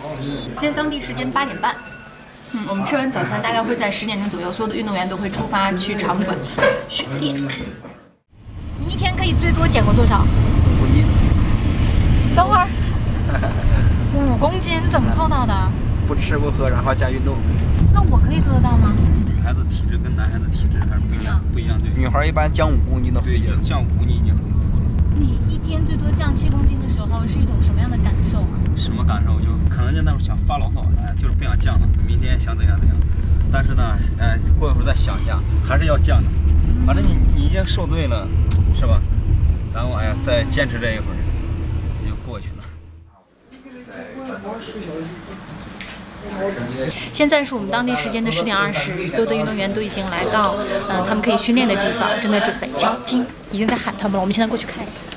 现在当地时间8点半。我们吃完早餐大概会在10点钟左右，所有的运动员都会出发去场馆训练。你一天可以最多减过多少 ？5斤。 等会儿，5公斤怎么做到的？ 不吃不喝，然后加运动。 那我可以做得到吗？ 女孩子体质跟男孩子体质还是不一样。对，女孩一般降5公斤都费劲，降5公斤已经很不错了。 你一天最多降7公斤的时候是一种什么样的感受啊？ 什么感受？就可能就那种想发牢骚，就是不想降了，明天想怎样怎样。但是呢，过一会儿再想一下，还是要降的。反正你已经受罪了，是吧？然后再坚持这一会儿，也就过去了。 现在是我们当地时间的10点20，所有的运动员都已经来到他们可以训练的地方，正在准备交听，已经在喊他们了。我们现在过去看一看。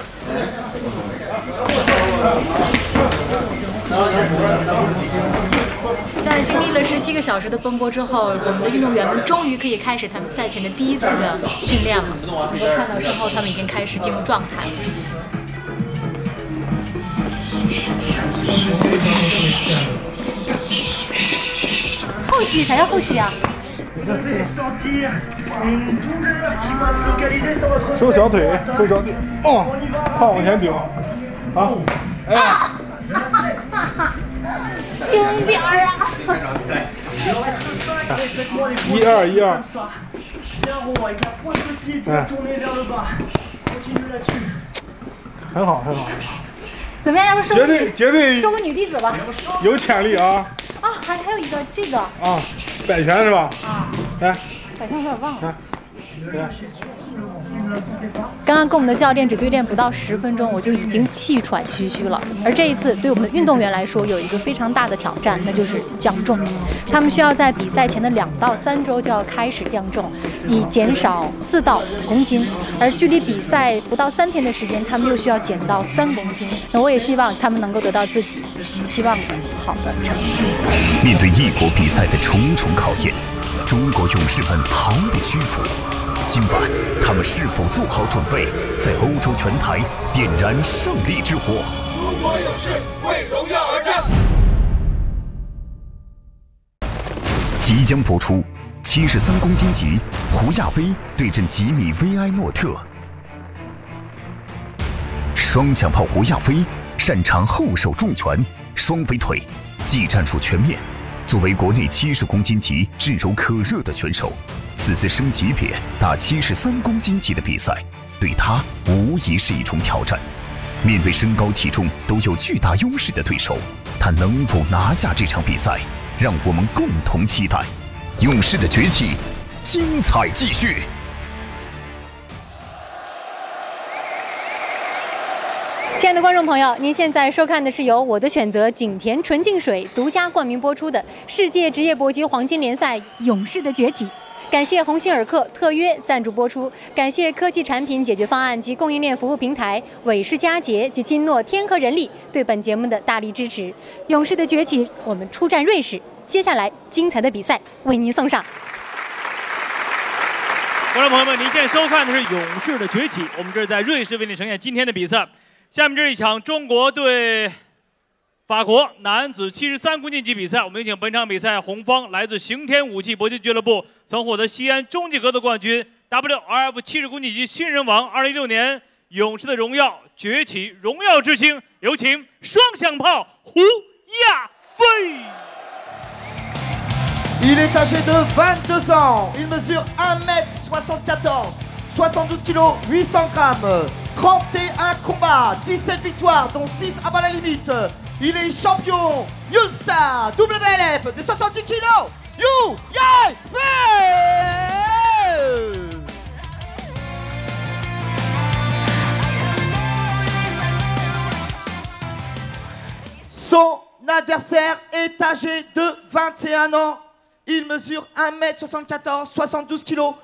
在经历了17个小时的奔波之后，我们的运动员们终于可以开始他们赛前的第一次的训练了。能够看到身后他们已经开始进入状态。后期谁要后期啊？ 收小腿，收小腿，看往前顶， 轻点儿啊 ！1、2，1、2，很好，很好。 怎么样？要不收绝对收个女弟子吧？ 有潜力啊！ 还有一个这个摆拳是吧？来， 摆拳有点忘了。 来。 刚刚跟我们的教练只对练不到10分钟，我就已经气喘吁吁了。而这一次对我们的运动员来说，有一个非常大的挑战，那就是降重。他们需要在比赛前的2到3周就要开始降重，以减少4到5公斤。而距离比赛不到3天的时间，他们又需要减到3公斤。那我也希望他们能够得到自己期望的好的成绩。 面对异国比赛的重重考验，中国勇士们毫不屈服。今晚，他们是否做好准备，在欧洲拳台点燃胜利之火？ 中国勇士为荣耀而战。 即将播出73公斤级，胡亚飞对阵吉米·薇埃诺特。双响炮胡亚飞擅长后手重拳、双飞腿，技战术全面。作为国内70公斤级炙手可热的选手，此次升级别打73公斤级的比赛，对他无疑是一种挑战。面对身高体重都有巨大优势的对手，他能否拿下这场比赛？让我们共同期待。勇士的崛起，精彩继续。 亲爱的观众朋友，您现在收看的是由我的选择景田纯净水独家冠名播出的世界职业搏击黄金联赛勇士的崛起。感谢鸿星尔克特约赞助播出，感谢科技产品解决方案及供应链服务平台伟世佳杰及金诺天合人力对本节目的大力支持。勇士的崛起，我们出战瑞士，接下来精彩的比赛为您送上。 观众朋友们，您现在收看的是勇士的崛起，我们这是在瑞士为您呈现今天的比赛。下面这是一场中国对法国男子73公斤级比赛，我们有请本场比赛红方来自刑天武器搏击俱乐部，曾获得西安终极格斗冠军 WRF 70公斤级新人王，2016年勇士的荣耀崛起荣耀之星，有请双响炮胡亚飞。 Il est âgé de 22 ans, il mesure 1m74, 72 kg, 800 grammes, 31 combats, 17 victoires, dont 6 à bas la limite. Il est champion Ulster WLF des 70 kg. Son adversaire est âgé de 21 ans. Il mesure 1m74, 72 kg,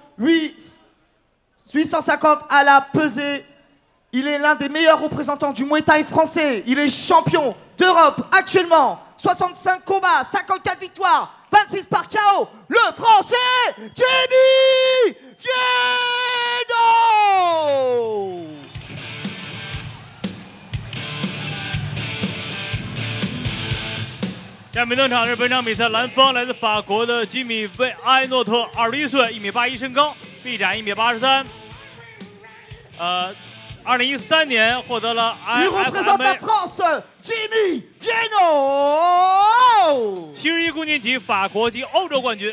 850 à la pesée. Il est l'un des meilleurs représentants du Muay Thai français. Il est champion d'Europe actuellement. 65 combats, 54 victoires, 26 par KO. Le français, Jimmy Vienno. 下面登场是本场比赛蓝方来自法国的吉米·维埃诺特，21岁，1.81米身高，臂展1.83米。2013年获得了 IFMA 71公斤级法国及欧洲冠军。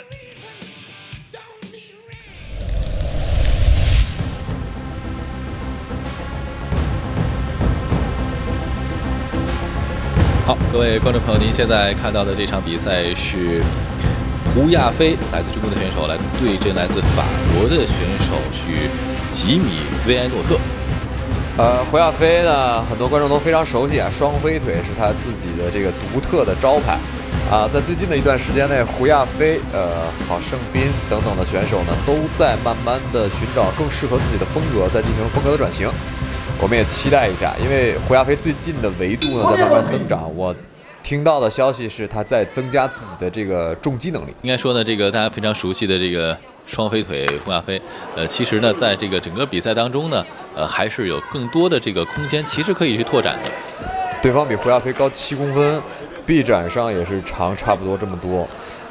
好，各位观众朋友，您现在看到的这场比赛是胡亚飞来自中国的选手来对阵来自法国的选手是吉米·维埃诺特。 胡亚飞呢，很多观众都非常熟悉啊，双飞腿是他自己的这个独特的招牌啊。在最近的一段时间内，胡亚飞、郝胜斌等等的选手呢，都在慢慢的寻找更适合自己的风格，在进行风格的转型。我们也期待一下，因为胡亚飞最近的维度呢在慢慢增长。我听到的消息是他在增加自己的这个重击能力。 应该说呢，这个大家非常熟悉的这个双飞腿胡亚飞，其实呢，在这个整个比赛当中呢，还是有更多的这个空间，其实可以去拓展的。 对方比胡亚飞高7公分，臂展上也是长差不多这么多，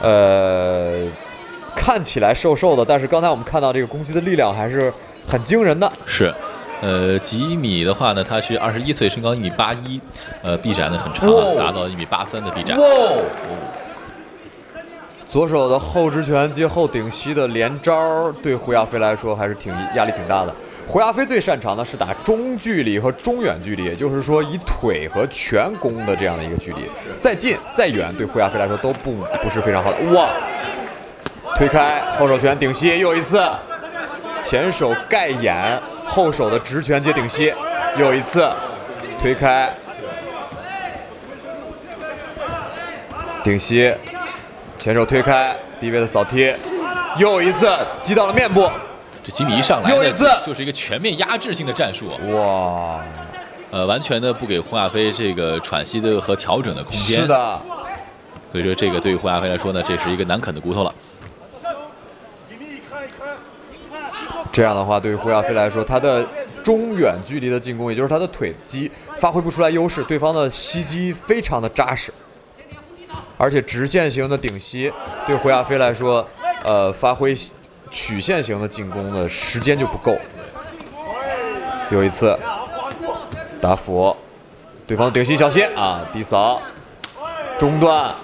看起来瘦瘦的，但是刚才我们看到这个攻击的力量还是很惊人的。 是。吉米的话呢，他是21岁，身高1.81米，臂展呢很长，达到1.83米的臂展。 左手的后直拳接后顶膝的连招，对胡亚飞来说还是压力挺大的。胡亚飞最擅长的是打中距离和中远距离，也就是说以腿和拳攻的这样的一个距离，再近再远对胡亚飞来说都不是非常好的。哇！推开后手拳顶膝，又一次前手盖眼。后手的直拳接顶膝，又一次推开顶膝，前手推开低位的扫踢，又一次击到了面部。 这吉米一上来又一次就是一个全面压制性的战术， 哇！ 完全的不给胡亚飞这个喘息的和调整的空间。 是的， 所以说这个对于胡亚飞来说呢，这是一个难啃的骨头了。 这样的话，对于胡亚飞来说，他的中远距离的进攻，也就是他的腿击发挥不出来优势，对方的膝击非常的扎实，而且直线型的顶膝对胡亚飞来说，发挥曲线型的进攻的时间就不够。有一次打俯，对方的顶膝小心啊，低扫，中段。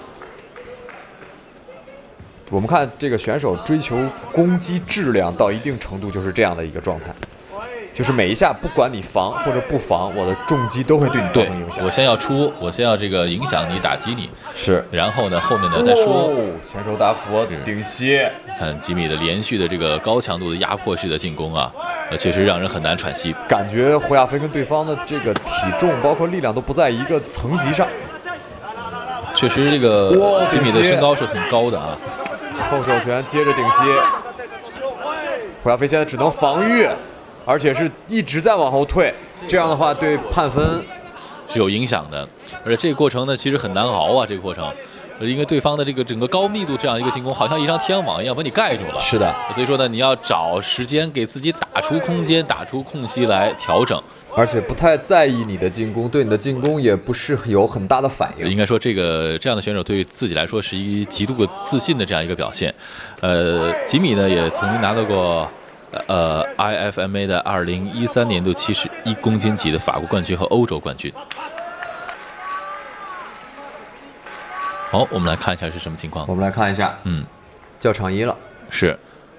我们看这个选手追求攻击质量到一定程度，就是这样的一个状态，就是每一下不管你防或者不防，我的重击都会对你造成影响。 我先要出，我先要这个影响你，打击你， 是， 然后呢，后面呢再说。 前手打俯顶膝， 看吉米的连续的这个高强度的压迫式的进攻啊，确实让人很难喘息。 感觉胡亚飞跟对方的这个体重包括力量都不在一个层级上。 确实，这个吉米的身高是很高的啊。 后手拳接着顶膝，胡亚飞现在只能防御，而且是一直在往后退，这样的话对判分是有影响的。而且这个过程呢，其实很难熬啊，这个过程，因为对方的这个整个高密度这样一个进攻，好像一张天网一样把你盖住了。 是的， 所以说呢，你要找时间给自己打出空间、打出空隙来调整。 而且不太在意你的进攻，对你的进攻也不是有很大的反应。 应该说，这样的选手对于自己来说是一极度自信的这样一个表现。吉米呢也曾经拿到过IFMA 的2013年度71公斤级的法国冠军和欧洲冠军。好，我们来看一下是什么情况。 我们来看一下，叫场衣了。 是。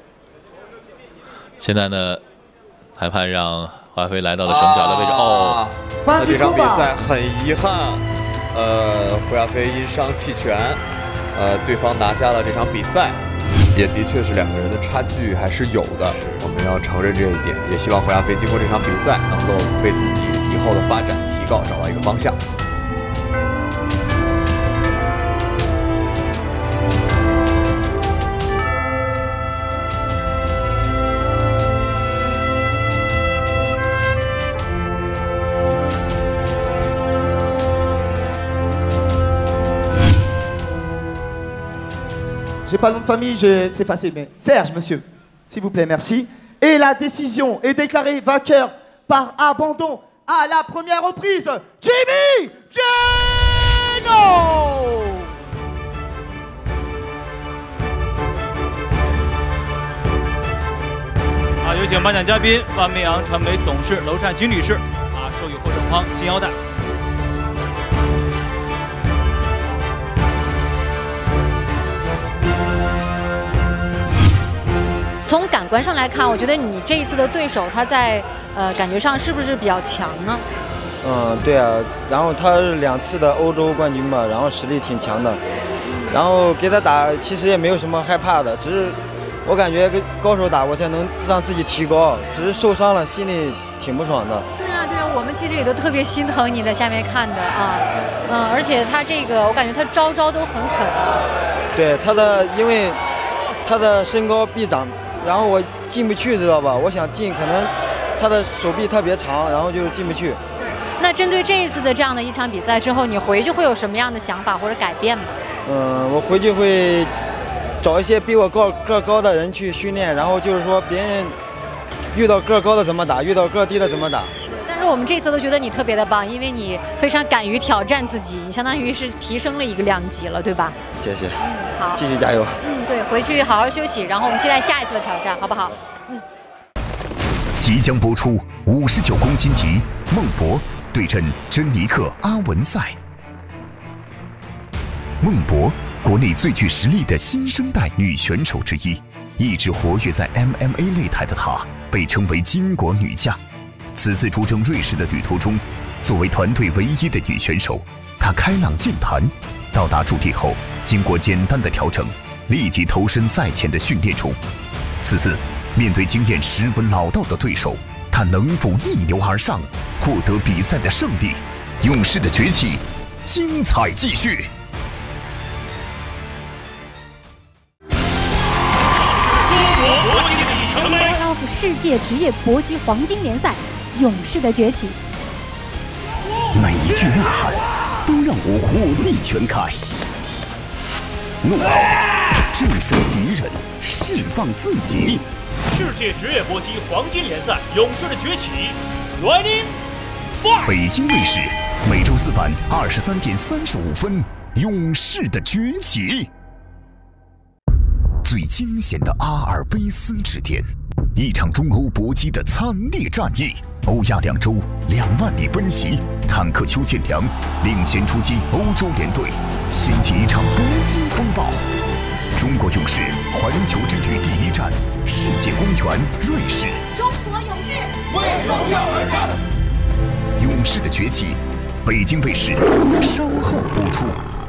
现在呢，裁判让胡亚飞来到了绳脚的位置。 那这场比赛很遗憾，胡亚飞因伤弃权，对方拿下了这场比赛，也的确是两个人的差距还是有的，我们要承认这一点，也希望胡亚飞经过这场比赛能够为自己以后的发展提高找到一个方向。 J'ai pas le nom de famille, c'est effacé, mais Serge, monsieur, s'il vous plaît, merci. Et la décision est déclarée vainqueur par abandon à la première reprise. Jimmy Vienno! 有请颁奖嘉宾万明阳传媒董事娄善群女士授予获胜方金腰带。 从感官上来看，我觉得你这一次的对手他在感觉上是不是比较强呢？ 对啊，然后他是2次的欧洲冠军嘛，然后实力挺强的，然后给他打其实也没有什么害怕的，只是我感觉跟高手打我才能让自己提高，只是受伤了，心里挺不爽的。 对啊，我们其实也都特别心疼你在下面看的啊，而且他这个我感觉他招都很狠啊。 对因为他的身高臂长，然后我进不去，知道吧？我想进，可能他的手臂特别长，然后就进不去。 那针对这一次的这样的一场比赛之后，你回去会有什么样的想法或者改变吗？ 我回去会找一些比我个高的人去训练，然后就是说别人遇到个高的怎么打，遇到个低的怎么打。 但是我们这次都觉得你特别的棒，因为你非常敢于挑战自己，你相当于是提升了一个2级了，对吧？ 谢谢。 好， 继续加油。 对，回去好好休息，然后我们期待下一次的挑战，好不好？ 即将播出59公斤级，孟博对阵珍妮克·阿文赛。孟博，国内最具实力的新生代女选手之一，一直活跃在 MMA 擂台的她，被称为巾帼女将。此次出征瑞士的旅途中，作为团队唯一的女选手，她开朗健谈。到达驻地后，经过简单的调整，立即投身赛前的训练中。此次面对经验十分老道的对手，她能否逆流而上，获得比赛的胜利？勇士的崛起，精彩继续。 世界职业搏击黄金联赛，勇士的崛起。 每一句呐喊都让我火力全开，怒吼，制胜敌人，释放自己。 世界职业搏击黄金联赛，勇士的崛起 ，Running Fight。 北京卫视每周4晚23点35分，勇士的崛起。最惊险的阿尔卑斯之巅，一场中欧搏击的惨烈战役。欧亚2周2万里奔袭，坦克邱建良领衔出击欧洲联队，掀起一场搏击风暴。中国勇士环球之旅第1站，世界公园瑞士。 中国勇士为荣耀而战。 勇士的崛起，北京卫视稍后播出。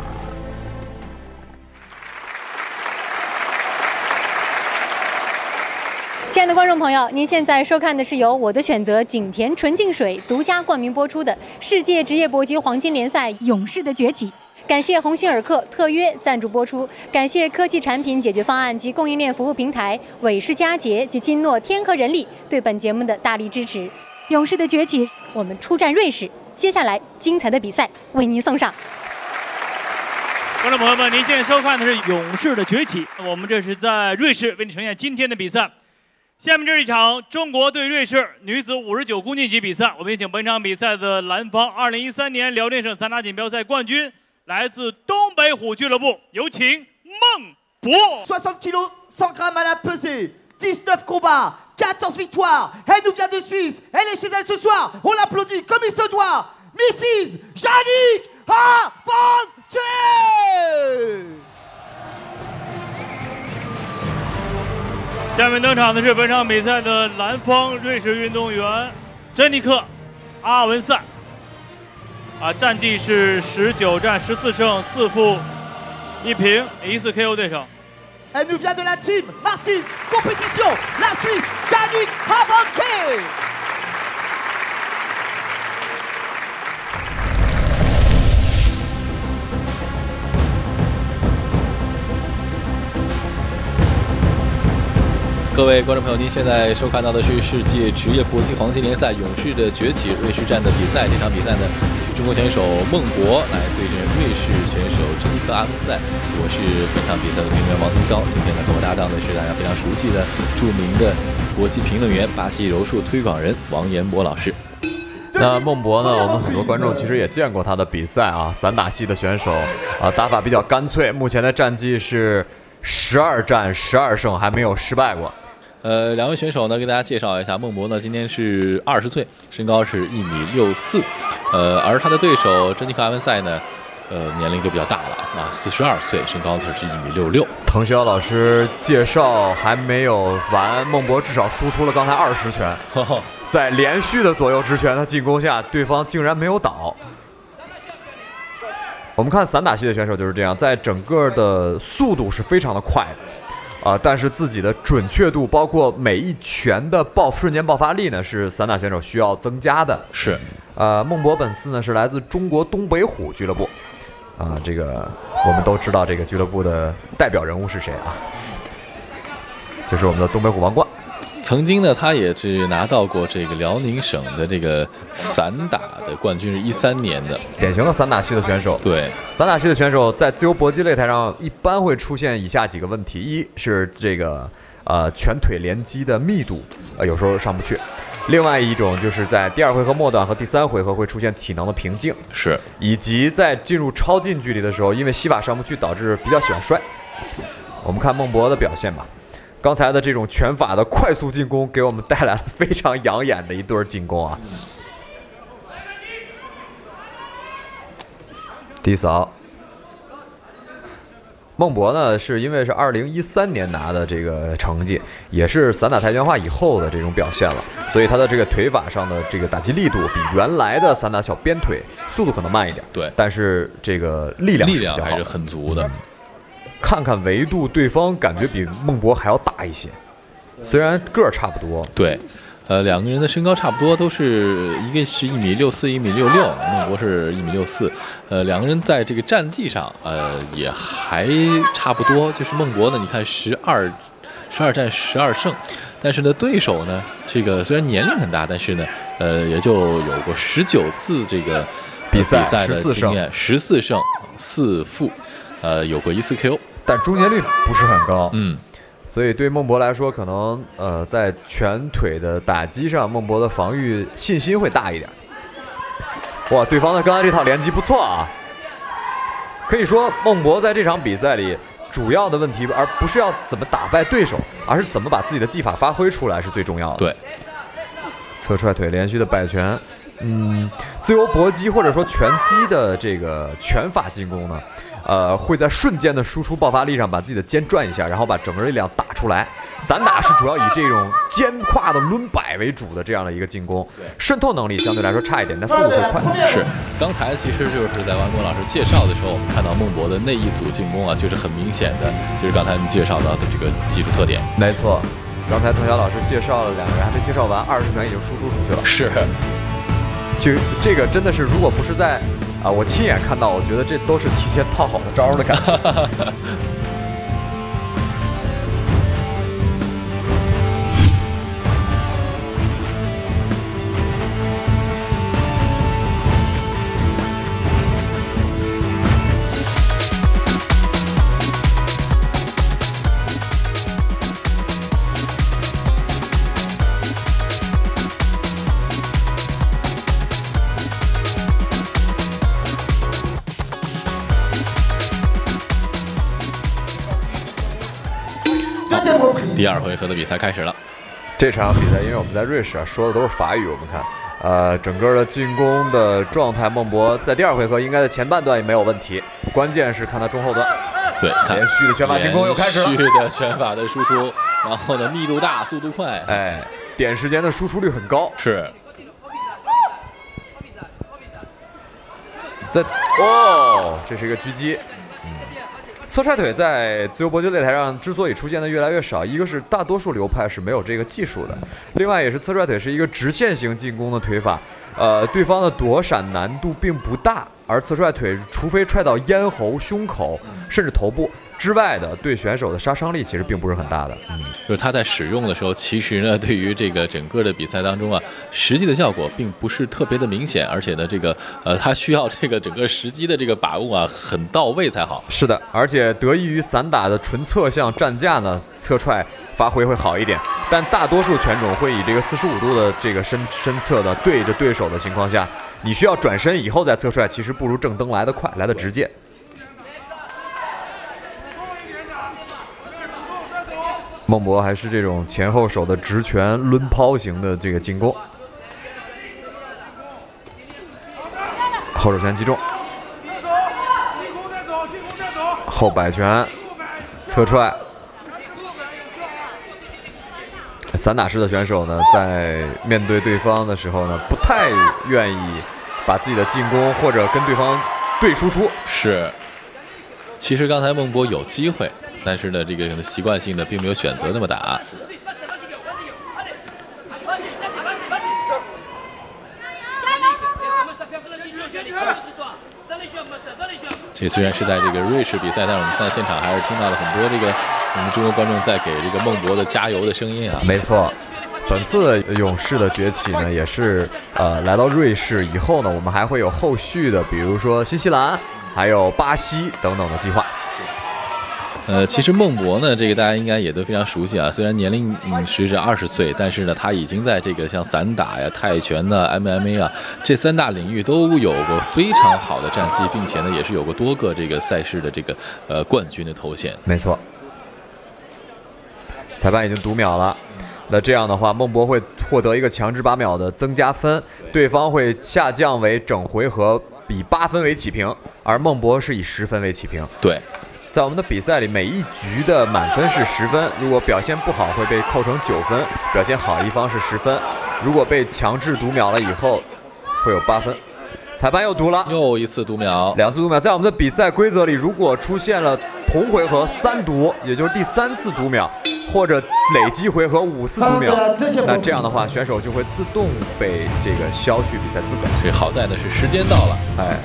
亲爱的观众朋友，您现在收看的是由我的选择景田纯净水独家冠名播出的世界职业搏击黄金联赛勇士的崛起。感谢鸿星尔克特约赞助播出，感谢科技产品解决方案及供应链服务平台伟仕佳杰及金诺天合人力对本节目的大力支持。勇士的崛起，我们出战瑞士，接下来精彩的比赛为您送上。 观众朋友们，您现在收看的是勇士的崛起，我们这是在瑞士为你呈现今天的比赛。下面这是一场中国对瑞士女子59公斤级比赛，我们有请本场比赛的蓝方2013年辽宁省散打锦标赛冠军，来自东北虎俱乐部，有请孟博。 60 kg, 100 grammes à la pesée, 19 combats, 14 victoires. Elle nous vient de Suisse, elle est chez elle ce soir. On l'applaudit comme il se doit. Mrs. Jannik Avanti。 下面登场的是本场比赛的蓝方瑞士运动员珍妮克·阿文赛，战绩是19战14胜4负1平，1次 KO 对手。 Elle nous vient de la team Martins Compétition, la Suisse Jannik Avanti。 各位观众朋友，您现在收看到的是世界职业搏击黄金联赛勇士的崛起瑞士站的比赛。这场比赛呢，是中国选手孟博来对阵瑞士选手珍妮克·阿文赛。我是本场比赛的评论员王腾霄。今天呢，和我搭档的是大家非常熟悉的著名的搏击评论员、巴西柔术推广人王彦博老师。 那孟博呢？我们很多观众其实也见过他的比赛啊，散打系的选手啊，打法比较干脆。目前的战绩是12战12胜，还没有失败过。 两位选手呢，给大家介绍一下，孟博呢今年是20岁，身高是1.64米，而他的对手珍妮克·埃文塞呢，年龄就比较大了啊，42岁，身高是1.66米。 滕潇老师介绍还没有完，孟博至少输出了刚才20拳，在连续的左右直拳的进攻下，对方竟然没有倒。我们看散打系的选手就是这样，在整个的速度是非常的快的，但是自己的准确度，包括每一拳的瞬间爆发力呢，是散打选手需要增加的。 是， 孟博本次呢是来自中国东北虎俱乐部，这个我们都知道这个俱乐部的代表人物是谁啊？就是我们的东北虎王冠。 曾经呢，他也是拿到过这个辽宁省的这个散打的冠军，是13年的， 典型的散打系的选手。 对， 散打系的选手在自由搏击擂台上一般会出现以下几个问题：一是这个拳腿连击的密度有时候上不去；另外一种就是在第2回合末段和第3回合会出现体能的瓶颈， 是， 以及在进入超近距离的时候，因为膝把上不去，导致比较喜欢摔。我们看孟博的表现吧。刚才的这种拳法的快速进攻，给我们带来了非常养眼的一对进攻啊！低扫。孟博呢，是因为是2013年拿的这个成绩，也是散打跆拳化以后的这种表现了，所以他的这个腿法上的这个打击力度比原来的散打小鞭腿速度可能慢一点， 对， 但是这个力量还是很足的。 看看维度，对方感觉比孟博还要大一些，虽然个儿差不多。 对，两个人的身高差不多，都是一个是1.64米、1.66米，孟博是1.64米。两个人在这个战绩上，也还差不多。就是孟博呢，你看12战12胜，但是呢，对手呢，这个虽然年龄很大，但是呢，也就有过19次这个比赛的经验，14胜4负，有过1次 KO。 但终结率不是很高，所以对孟博来说，可能在拳腿的打击上，孟博的防御信心会大一点。哇，对方的刚才这套连击不错啊！可以说孟博在这场比赛里主要的问题，而不是要怎么打败对手，而是怎么把自己的技法发挥出来是最重要的。 对， 侧踹腿连续的摆拳，自由搏击或者说拳击的这个拳法进攻呢？会在瞬间的输出爆发力上把自己的肩转一下，然后把整个力量打出来。散打是主要以这种肩胯的抡摆为主的这样的一个进攻，渗透能力相对来说差一点，但速度会快。 是，刚才其实就是在王波老师介绍的时候，我们看到孟博的那一组进攻啊，就是很明显的，就是刚才你介绍到的这个技术特点。 没错，刚才滕潇老师介绍了两个人还没介绍完，20拳已经输出出去了。 是， 就这个真的是，如果不是在我亲眼看到，我觉得这都是提前套好的招的感觉。 第2回合的比赛开始了。 这场比赛，因为我们在瑞士说的都是法语，我们看，整个的进攻的状态，孟博在第2回合应该在前半段也没有问题，关键是看他中后段。 对， 连续的拳法进攻又开始了。 连续的拳法的输出，然后呢，密度大，速度快， 点时间的输出率很高。 是。 这是一个狙击。侧踹腿在自由搏击擂台上之所以出现的越来越少，一个是大多数流派是没有这个技术的，另外也是侧踹腿是一个直线型进攻的腿法，对方的躲闪难度并不大，而侧踹腿除非踹到咽喉、胸口甚至头部之外的，对选手的杀伤力其实并不是很大的。 就是他在使用的时候，其实呢，对于这个整个的比赛当中啊，实际的效果并不是特别的明显，而且呢，这个他需要这个整个时机的这个把握啊，很到位才好。 是的，而且得益于散打的纯侧向站架呢，侧踹发挥会好一点，但大多数拳种会以这个45度的这个身侧的对着对手的情况下，你需要转身以后再侧踹，其实不如正蹬来得快，来得直接。 孟博还是这种前后手的直拳抡抛型的这个进攻，后手拳击中，后摆拳侧踹。散打式的选手呢，在面对对方的时候呢，不太愿意把自己的进攻或者跟对方对输出。 是，其实刚才孟博有机会，但是呢，这个可能习惯性的并没有选择那么打。这虽然是在这个瑞士比赛，但是我们在现场还是听到了很多这个我们中国观众在给这个孟博的加油的声音啊。 没错，本次的勇士的崛起呢，也是来到瑞士以后呢，我们还会有后续的，比如说新西兰、还有巴西等等的计划。 其实孟博呢，这个大家应该也都非常熟悉啊。虽然年龄是20岁，但是呢，他已经在这个像散打呀、泰拳呢、MMA 啊这3大领域都有过非常好的战绩，并且呢，也是有过多个这个赛事的这个冠军的头衔。 没错，裁判已经读秒了。那这样的话，孟博会获得一个强制8秒的增加分，对方会下降为整回合以8分为起平，而孟博是以10分为起平。 对。 在我们的比赛里，每一局的满分是10分，如果表现不好会被扣成9分，表现好一方是10分。如果被强制读秒了以后，会有8分。裁判又读了， 又一次读秒 ，2次读秒。在我们的比赛规则里，如果出现了同回合3读，也就是第3次读秒，或者累积回合5次读秒，那这样的话，选手就会自动被这个消去比赛资格。 所以好在呢是时间到了， 哎。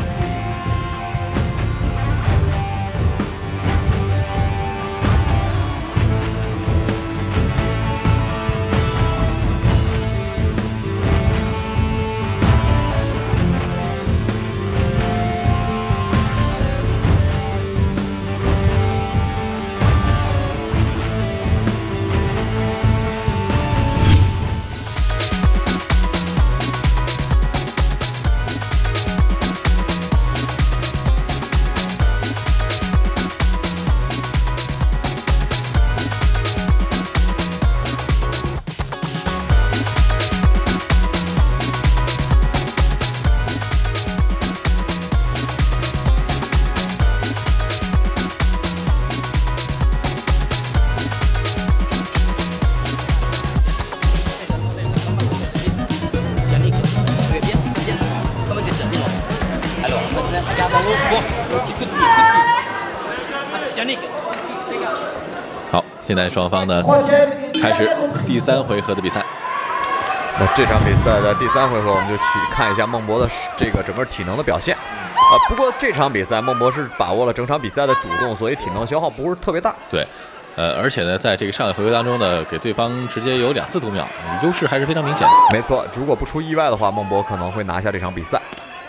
好，现在双方呢开始第3回合的比赛。 那这场比赛的第3回合，我们就去看一下孟博的这个整个体能的表现。不过这场比赛孟博是把握了整场比赛的主动，所以体能消耗不是特别大。 对，而且呢，在这个上一回合当中呢，给对方直接有2次读秒，优势还是非常明显的。 没错，如果不出意外的话，孟博可能会拿下这场比赛。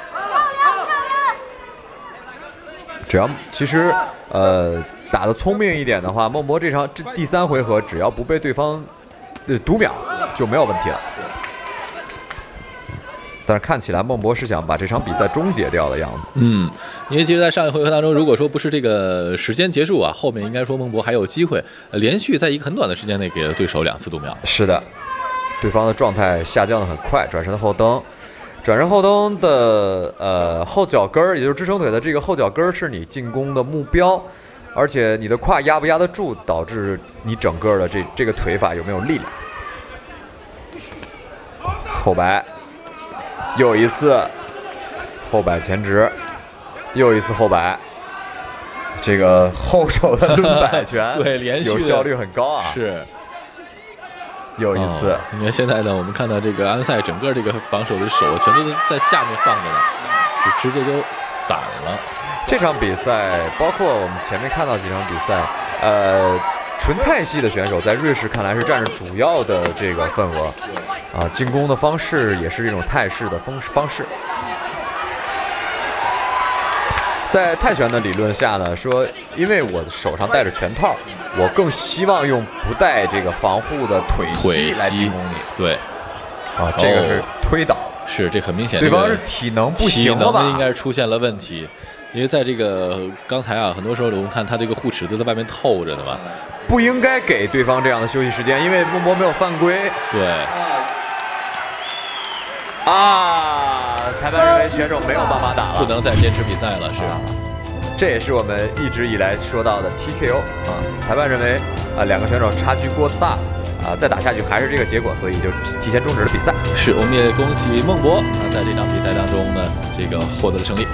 只要其实打得聪明一点的话，孟博这第3回合只要不被对方读秒就没有问题了。但是看起来孟博是想把这场比赛终结掉的样子。 因为其实，在上一回合当中，如果说不是这个时间结束啊，后面应该说孟博还有机会连续在一个很短的时间内给了对手2次读秒。 是的，对方的状态下降的很快，转身后蹬。转身后蹬的后脚跟儿，也就是支撑腿的这个后脚跟儿，是你进攻的目标，而且你的胯压不压得住，导致你整个的这个腿法有没有力量。后摆，又一次后摆前直，又一次后摆，这个后手的抡摆拳， 对，连续有效率很高啊。 是。 又一次， 你看现在呢，我们看到这个安塞整个这个防守的手全都在下面放着呢，就直接就散了。 这场比赛，包括我们前面看到几场比赛，纯泰系的选手在瑞士看来是占着主要的这个份额，进攻的方式也是一种泰式的方式。在泰拳的理论下呢，说因为我手上戴着拳套，我更希望用不带这个防护的腿膝来进攻你。 对， 这个是推倒， 是这很明显， 对方是体能不行了吧？ 体能应该是出现了问题，因为在这个刚才啊，很多时候我们看他这个护齿都在外面透着的嘛， 不应该给对方这样的休息时间，因为孟博没有犯规。 对。 裁判认为选手没有办法打了， 不能再坚持比赛了，是。 这也是我们一直以来说到的 TKO 啊。裁判认为两个选手差距过大再打下去还是这个结果，所以就提前终止了比赛。 是，我们也恭喜孟博在这场比赛当中呢，这个获得了胜利。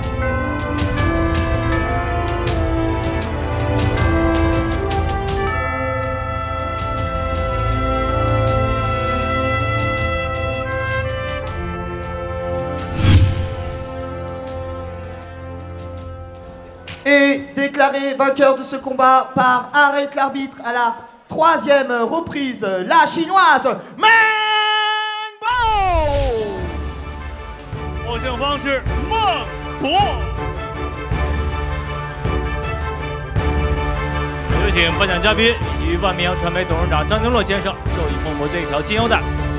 Et déclaré vainqueur de ce combat par arrête l'arbitre à la 3e reprise, la chinoise Meng Bo。 获胜方是孟博。有请颁奖嘉宾以及万明传媒董事长张经洛先生授予孟博这一条金腰带。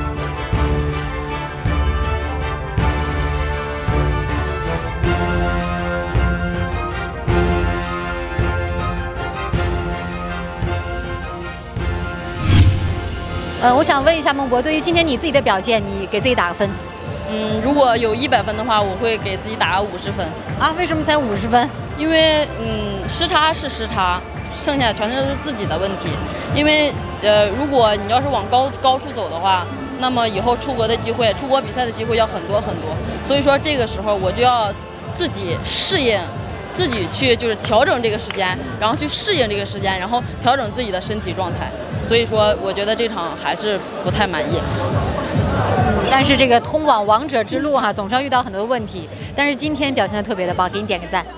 我想问一下孟博，对于今天你自己的表现，你给自己打个分？ 如果有100分的话，我会给自己打个50分。 啊？为什么才50分？ 因为时差是时差，剩下全都是自己的问题。因为如果你要是往高处走的话，那么以后出国的机会、出国比赛的机会要很多很多。所以说这个时候我就要自己适应。自己去就是调整这个时间，然后去适应这个时间，然后调整自己的身体状态。所以说，我觉得这场还是不太满意。 但是这个通往王者之路总是要遇到很多问题。但是今天表现得特别的棒，给你点个赞。